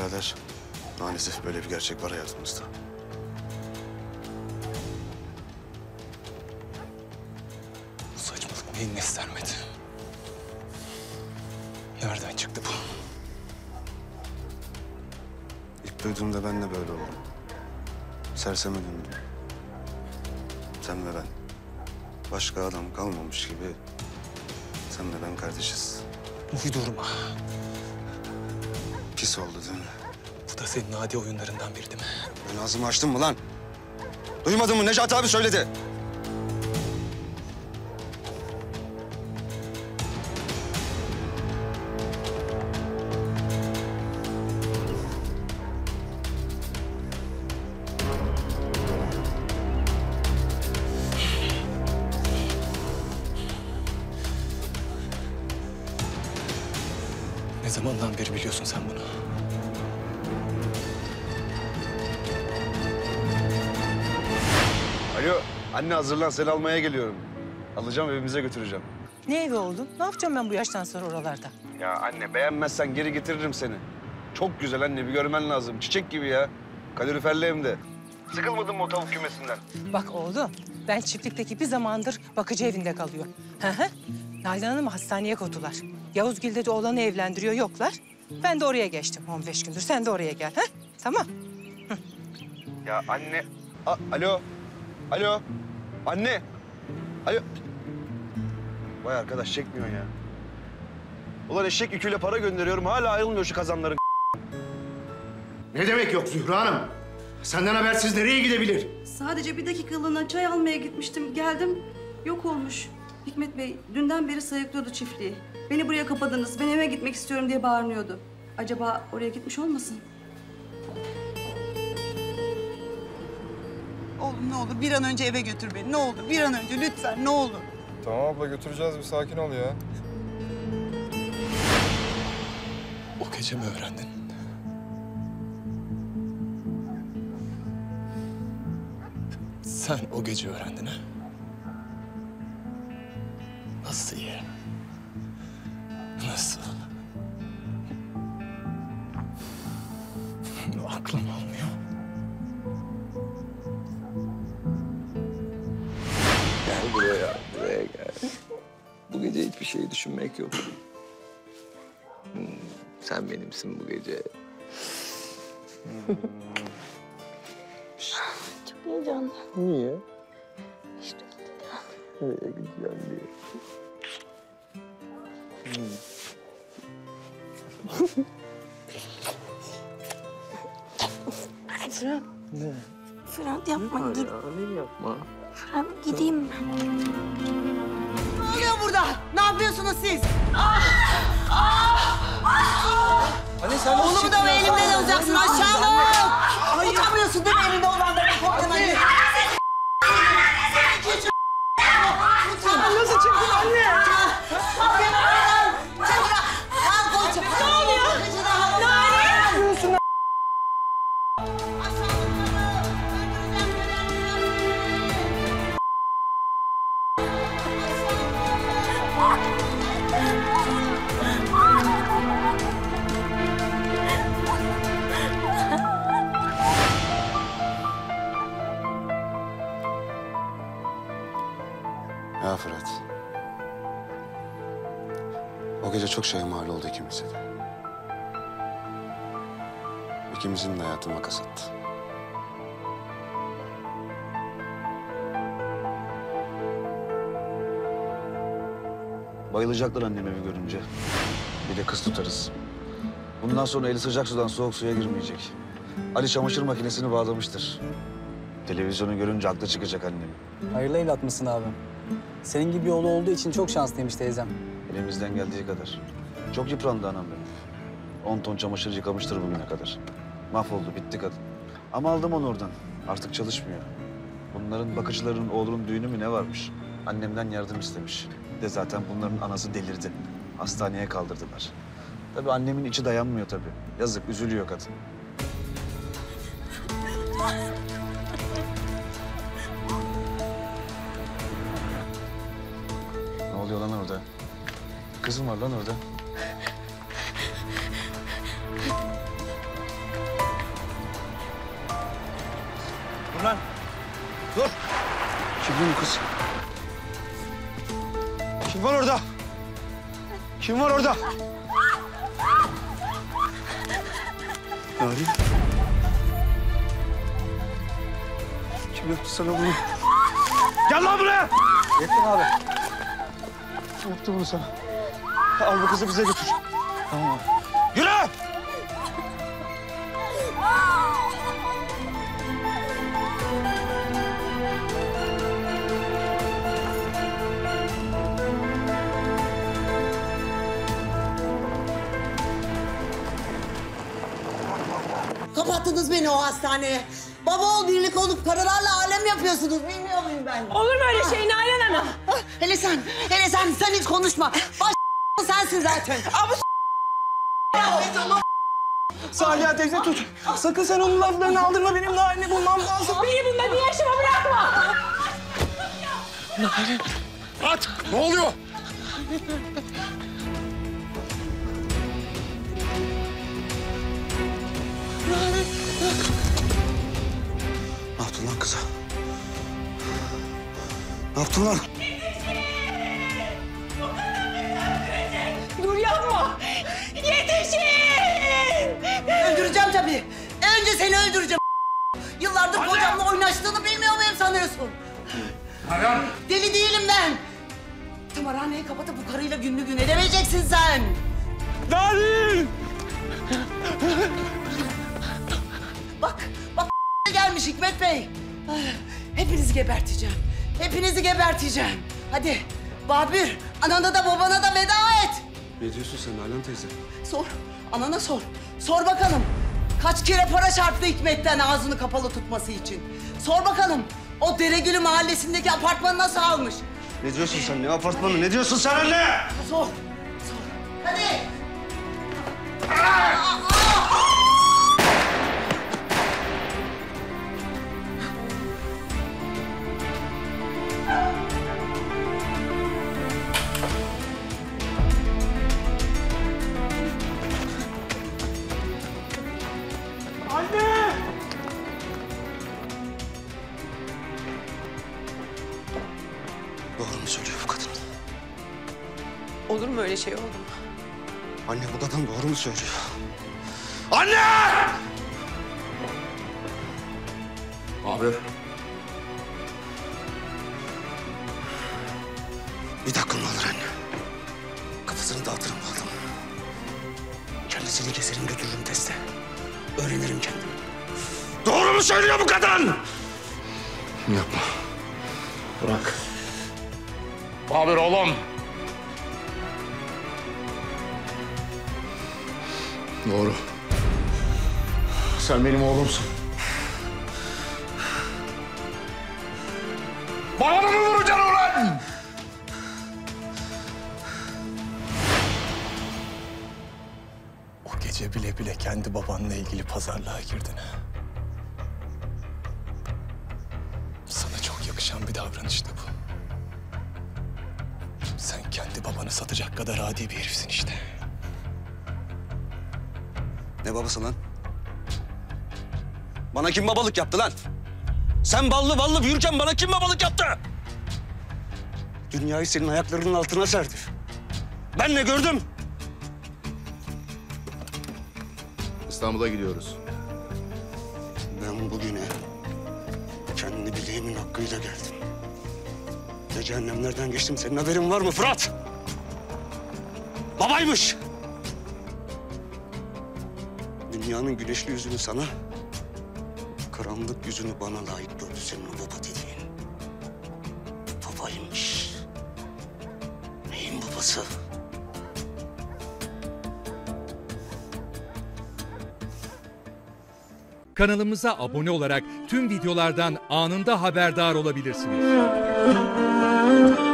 birader. Maalesef böyle bir gerçek var hayatımızda. Bu saçmalık neyin nesi Sermet? Nereden çıktı bu? İlk duyduğumda ben de böyle oldum. Serseme döndüm. Sen ve ben. Başka adam kalmamış gibi sen ve ben kardeşiz. Uydurma. Pis oldu değil mi? Bu da senin adi oyunlarından biri değil mi? Ben ağzımı açtım mı lan? Duymadın mı? Necat abi söyledi. Ne zamandan beri biliyorsun sen bunu? Alo, anne hazırlan, seni almaya geliyorum. Alacağım, evimize götüreceğim. Ne evi oğlum? Ne yapacağım ben bu yaştan sonra oralarda? Ya anne, beğenmezsen geri getiririm seni. Çok güzel anne, bir görmen lazım. Çiçek gibi ya. Kaloriferli hem de. Sıkılmadın mı o tavuk kümesinden? Bak oğlum, ben çiftlikteki bir zamandır bakıcı evinde kalıyor. Hı hı. Nalan Hanım'ı hastaneye koydular. Yavuzgil'de de oğlanı evlendiriyor, yoklar. Ben de oraya geçtim 15 gündür. Sen de oraya gel, ha? Tamam. Ya anne... Alo, alo, anne. Alo. Vay arkadaş, çekmiyor ya. Ulan eşek yüküyle para gönderiyorum, hala ayrılmıyor şu kazanların. Ne demek yok Zühra Hanım? Senden habersiz nereye gidebilir? Sadece bir dakikalığına çay almaya gitmiştim. Geldim, yok olmuş. Hikmet Bey dünden beri sayıklıyordu çiftliği. Beni buraya kapadınız, ben eve gitmek istiyorum diye bağırıyordu. Acaba oraya gitmiş olmasın? Oğlum ne olur bir an önce eve götür beni. Ne olur bir an önce lütfen ne olur. Tamam abla götüreceğiz, bir sakin ol ya. O gece mi öğrendin? Sen o gece öğrendin ha? Nasıl ya? Nasıl? Aklım almıyor. Gel buraya, buraya gel. Bu gece hiçbir şey düşünmek yok. Sen benimsin bu gece. Çok heyecanlı. Niye? İşte Nereye gideceğim diye. Fırat. Ne? Fırat yapma git. Ne yapma? Fırat gideyim ben. Ne oluyor burada? Ne yapıyorsunuz siz? Anne sen nasıl Oğlumu da mı elimden alacaksın aşağılık? Utanmıyorsun değil mi elinde olanları koydun anne? Nasıl çıktın anne? Ne oluyor? Ne oluyor? Ya Fırat. O gece çok şeye mal oldu ikimize de. İkimizin de hayatı makas attı. Bayılacaklar annem evi görünce. Bir de kız tutarız. Bundan sonra eli sıcak sudan soğuk suya girmeyecek. Ali çamaşır makinesini bağlamıştır. Televizyonu görünce aklı çıkacak annem. Hayırlı evlat mısın abi? Senin gibi oğlu olduğu için çok şanslıymış teyzem. Elimizden geldiği kadar. Çok yıprandı anam benim. 10 ton çamaşır yıkamıştır bugüne kadar. Mahvoldu, bitti kadın. Ama aldım onu oradan. Artık çalışmıyor. Bunların bakıcıların oğlunun düğünü mü ne varmış? Annemden yardım istemiş. Bir de zaten bunların anası delirdi. Hastaneye kaldırdılar. Tabii annemin içi dayanmıyor tabii. Yazık, üzülüyor kadın. Ne oluyor lan orada? Kızım var lan orada. Dur lan. Dur. Kim bu kız? Kim var orada? Kim var orada? Narin. Kim yaptı sana bunu? Gel lan buraya! Yettin abi. Kim yaptı bunu sana? Al bu kızı bize götür. Tamam abi. Yürü! Kapattınız beni o hastaneye. Baba oğul birlik olup karılarla alem yapıyorsunuz. Bilmiyor muyum ben? Olur mu öyle şey Nalan Ana? Hele sen hiç konuşma. Baş sensin zaten. Salih teyze tut. Sakın sen onun laflarını aldırma. Benim Narin'i bulmam lazım. Beni bunların yaşıma bırakma. At! Ne oluyor? Ne yaptın lan kıza? Ne yaptın lan? Dur yapma. Yetişin. Öldüreceğim tabii. Önce seni öldüreceğim. Yıllardır kocamla oynaştığını bilmiyor muyum sanıyorsun? Nalan! Deli değilim ben. Tımarhaneyi kapatıp bu karıyla günlü gün edemeyeceksin sen. Narin! Bak gelmiş Hikmet Bey. Hepinizi geberteceğim. Hepinizi geberteceğim. Hadi Babür, anana da babana da veda et. Ne diyorsun sen Nalan teyze? Sor, anana sor. Sor bakalım. Kaç kere para çarptı Hikmet'ten ağzını kapalı tutması için. Sor bakalım. O Deregülü mahallesindeki apartmanı nasıl almış? Ne diyorsun sen? Ne apartmanı? Ne diyorsun sen anne? Sor. Sor. Hadi. Doğru mu söylüyor bu kadın? Olur mu öyle şey oğlum? Anne bu kadın doğru mu söylüyor? Anne! Abi. Bir dakika ne olur anne. Kafasını dağıtırım bu adamın. Kendisini keserim götürürüm teste. Öğrenirim kendim. Doğru mu söylüyor bu kadın? Yapma. Bırak. Babür oğlum. Doğru. Sen benim oğlumsun. Bana mı vuracaksın ulan? O gece bile bile kendi babanla ilgili pazarlığa girdin. Sana çok yakışan bir davranıştı bu. Sen kendi babanı satacak kadar adi bir herifsin işte. Ne babası lan? Bana kim babalık yaptı lan? Sen ballı ballı büyürken bana kim babalık yaptı? Dünyayı senin ayaklarının altına serdi. Ben ne gördüm? İstanbul'a gidiyoruz. Ben bugüne kendi bileğimin hakkıyla geldim. Ne cehennemlerden geçtim, senin haberin var mı Fırat? Babaymış. Dünyanın güneşli yüzünü sana, karanlık yüzünü bana layık gördü senin o baba dediğin. Babaymış. Neyin babası? Kanalımıza abone olarak tüm videolardan anında haberdar olabilirsiniz.